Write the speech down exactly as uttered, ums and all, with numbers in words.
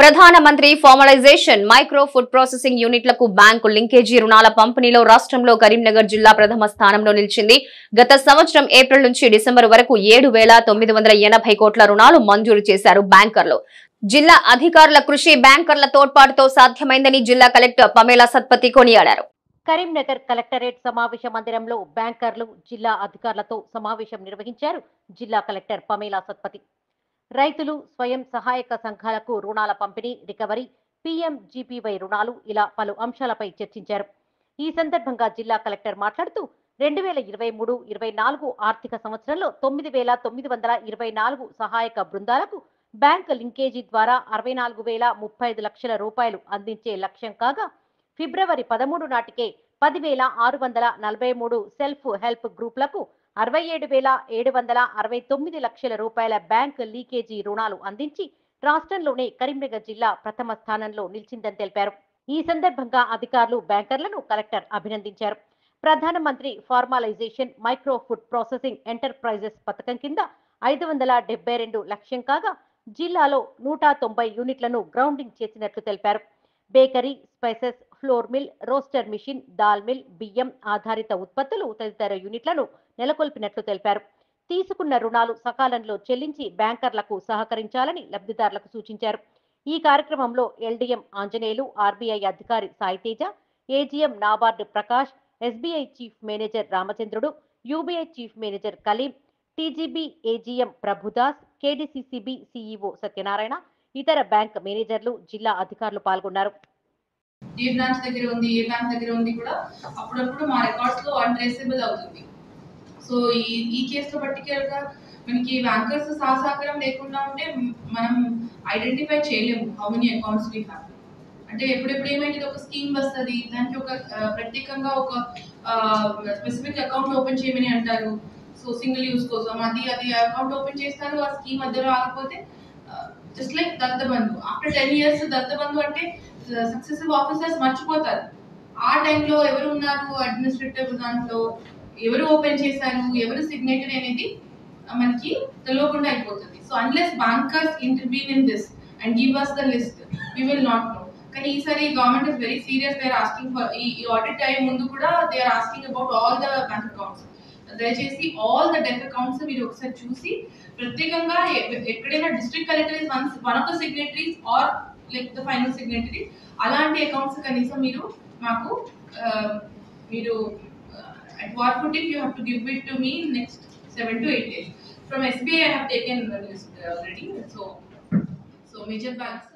ప్రధానమంత్రి formalisation micro food processing యూనిట్లకు bank linkage రుణాల పంపిణీలో రాష్ట్రంలో కరీంనగర్ జిల్లా ప్రథమ స్థానంలో నిలిచింది. గత సంవత్సరం ఏప్రిల్ నుంచి డిసెంబర్ వరకు ఏడు వేల తొమ్మిది వందల ఎనభై కోట్ల రుణాలు మంజూరు చేశారు బ్యాంకర్లు. జిల్లా అధికారుల కృషి బ్యాంకర్ల తోడ్పాటుతో సాధ్యమైందని జిల్లా కలెక్టర్ పమేలా సత్పతి కొనియాడారు. కరీంనగర్ కలెక్టరేట్ సమావేశ మందిరంలో బ్యాంకర్లు జిల్లా అధికారులతో సమావేశం నిర్వహించారు జిల్లా కలెక్టర్ పమేలా సత్పతి. రైతులు స్వయం సహాయక సంఘాలకు రుణాల పంపిణీ, రికవరీ, పీఎంజీపీవై రుణాలు ఇలా పలు అంశాలపై చర్చించారు. ఈ సందర్భంగా జిల్లా కలెక్టర్ మాట్లాడుతూ రెండు వేల ఇరవై మూడు ఇరవై నాలుగు ఆర్థిక సంవత్సరంలో తొమ్మిది వేల తొమ్మిది వందల ఇరవై నాలుగు సహాయక బృందాలకు బ్యాంకు లింకేజీ ద్వారా అరవై నాలుగు వేల ముప్పై ఐదు లక్షల రూపాయలు అందించే లక్ష్యం కాగా, ఫిబ్రవరి పదమూడు నాటికే పదివేల ఆరు వందల నలభై మూడు సెల్ఫ్ హెల్ప్ గ్రూపులకు అరవై ఏడు వేల ఏడు వందల అరవై తొమ్మిది లక్షల రూపాయల బ్యాంకు లీకేజీ రుణాలు అందించి రాష్ట్రంలోనే కరీంనగర్ జిల్లా ప్రథమ స్థానంలో నిలిచిందని తెలిపారు. ఈ సందర్భంగా అధికారులు బ్యాంకర్లను కలెక్టర్ అభినందించారు. ప్రధానమంత్రి formalisation micro food processing enterprises పథకం కింద ఐదు వందల డెబ్బై రెండు లక్ష్యం కాగా, జిల్లాలో నూట తొంభై యూనిట్లను గ్రౌండింగ్ చేసినట్లు తెలిపారు. Bakery, spices, flour mill, roaster machine, దాల్ మిల్, బియ్యం ఆధారిత ఉత్పత్తులు తదితర యూనిట్లను నెలకొల్పినట్లు తెలిపారు. తీసుకున్న రుణాలు సకాలంలో చెల్లించి బ్యాంకర్లకు సహకరించాలని లబ్ధిదారులకు సూచించారు. ఈ కార్యక్రమంలో ఎల్డీఎం ఆంజనేయులు, ఆర్బీఐ అధికారి Saiteja, AGM NABARD Prakash, SBI chief manager Ramachandrudu, UBI chief manager Kaleem, TGB AGM Prabhudas, KDCCB CEO Satyanarayana, ఇతర బ్యాంక్ మేనేజర్లు, జిల్లా అధికారులు పాల్గొన్నారు. ఏ బ్రాంచ్ దగ్గర ఉంది, ఏ బ్యాంక్ దగ్గర ఉంది కూడా అప్పుడప్పుడు మా రికార్డ్స్ లో అన్ట్రేసబుల్ అవుతుంది. సో ఈ ఈ కేసులో పర్టికులర్ గా మనకి బ్యాంకర్స్ సహసహకారం లేకుండా ఉంటే మనం ఐడెంటిఫై చేయలేము how many accounts we have. అంటే ఎప్పుడెప్పుడు ఏమైతే ఒక స్కీమ్ వస్తుంది, దానికి ఒక ప్రత్యేకంగా ఒక స్పెసిఫిక్ అకౌంట్ ఓపెన్ చేయమని అంటారు. సో సింగిల్ యూజ్ కోసం అది అది అకౌంట్ ఓపెన్ చేస్తారు. ఆ స్కీమ్ మధ్యలో ఆగిపోతే just like Dattabandhu, after ten years Dattabandhu అంటే సక్సెసివ్ ఆఫీసర్స్ మర్చిపోతారు. ఆ టైంలో ఎవరు ఉన్నారు అడ్మినిస్ట్రేటివ్ దాంట్లో, ఎవరు ఓపెన్ చేశారు, ఎవరు సిగ్నేచర్ అనేది మనకి తెలియకుండా అయిపోతుంది. So unless bankers intervene in this and give us the list, we will not know. కానీ ఈసారి government is very serious. They are asking for ఈ ఆడిట్ టైం ముందు కూడా they are asking about all the bank accounts. దయచేసి all the debt accounts మీరు ఒకసారి చూసి ప్రత్యేకంగా ఎక్కడైనా district collector is one one of the signatories or like the final signatory, అలాంటి అకౌంట్స్ కనీసం మీరు మాకు మీరు at what footing you have to give it to me in next seven to eight days. From S B I I have taken the list already. So so major banks